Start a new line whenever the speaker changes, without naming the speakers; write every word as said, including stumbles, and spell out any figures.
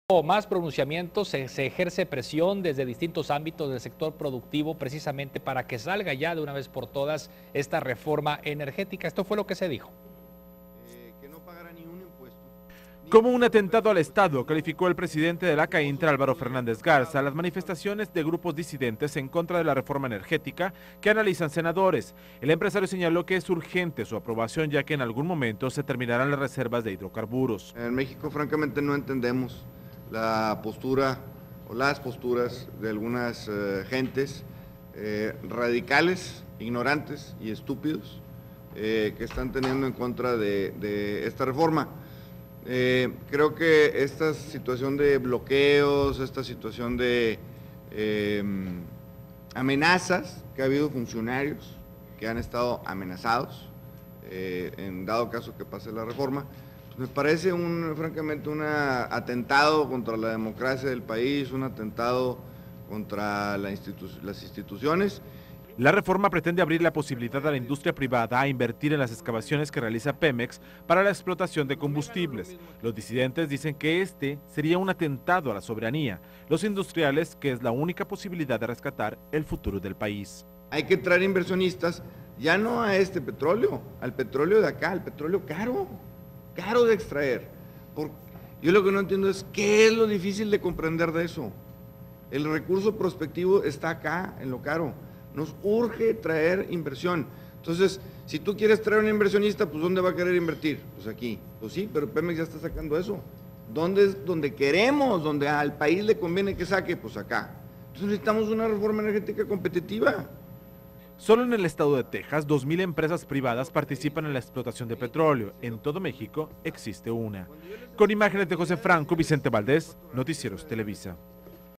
O más pronunciamientos, se, se ejerce presión desde distintos ámbitos del sector productivo precisamente para que salga ya de una vez por todas esta reforma energética. Esto fue lo que se dijo.
Eh, que no pagara ni un impuesto.
Como un atentado al Estado, calificó el presidente de la CAINTRA, Álvaro Fernández Garza, las manifestaciones de grupos disidentes en contra de la reforma energética que analizan senadores. El empresario señaló que es urgente su aprobación, ya que en algún momento se terminarán las reservas de hidrocarburos.
En México, francamente, no entendemos la postura o las posturas de algunas eh, gentes eh, radicales, ignorantes y estúpidos eh, que están teniendo en contra de, de esta reforma. Eh, creo que esta situación de bloqueos, esta situación de eh, amenazas que ha habido funcionarios que han estado amenazados eh, en dado caso que pase la reforma, me parece un, francamente un atentado contra la democracia del país, un atentado contra la institu las instituciones.
La reforma pretende abrir la posibilidad a la industria privada a invertir en las excavaciones que realiza Pemex para la explotación de combustibles. Los disidentes dicen que este sería un atentado a la soberanía. Los industriales, que es la única posibilidad de rescatar el futuro del país.
Hay que traer inversionistas, ya no a este petróleo, al petróleo de acá, al petróleo caro. caro de extraer. Por, yo lo que no entiendo es qué es lo difícil de comprender de eso. El recurso prospectivo está acá, en lo caro. Nos urge traer inversión. Entonces, si tú quieres traer un inversionista, pues ¿dónde va a querer invertir? Pues aquí. Pues sí, pero Pemex ya está sacando eso. ¿Dónde es donde queremos, donde al país le conviene que saque? Pues acá. Entonces necesitamos una reforma energética competitiva.
Solo en el estado de Texas, dos mil empresas privadas participan en la explotación de petróleo. En todo México existe una. Con imágenes de José Franco, Vicente Valdés, Noticieros Televisa.